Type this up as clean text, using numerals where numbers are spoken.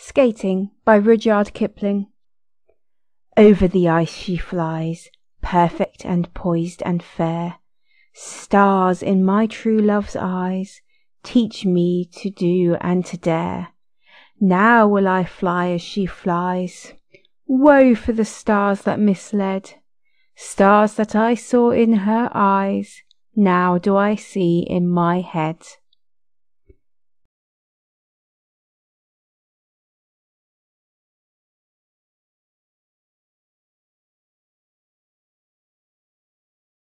Skating by Rudyard Kipling. Over the ice she flies, perfect and poised and fair. Stars in my true love's eyes teach me to do and to dare. Now will I fly as she flies. Woe for the stars that misled. Stars that I saw in her eyes, now do I see in my head.